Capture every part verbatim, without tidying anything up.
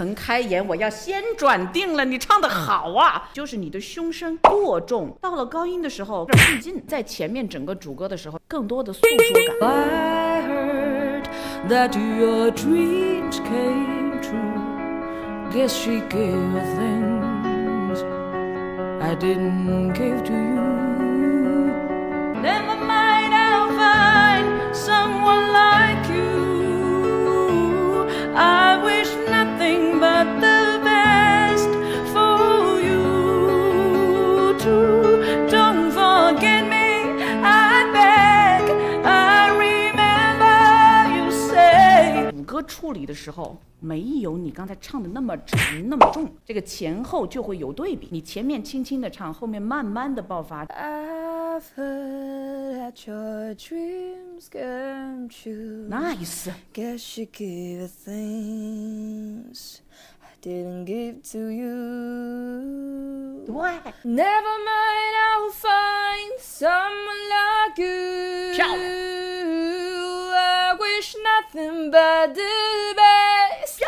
棚开演，我要先转定了。你唱得好啊，就是你的胸声过重，到了高音的时候有点费劲，在前面整个主歌的时候，更多的诉说感。I heard that your dreams came true. Guess she gave things I didn't give to you. Never mind, I'll find someone like you. I wish nothing but the best for you too. Don't forget me, I beg. I remember you say. 主歌处理的时候。没有你刚才唱的那么沉那么重，这个前后就会有对比。你前面轻轻的唱，后面慢慢的爆发。I've heard that your dreams come true. Nice. Guess you give things I didn't give to you. 对。Never mind, I'll find someone like you. 漂亮。I wish nothing but the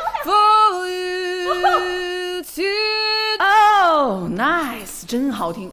best.For you to... Oh, nice， 真好听。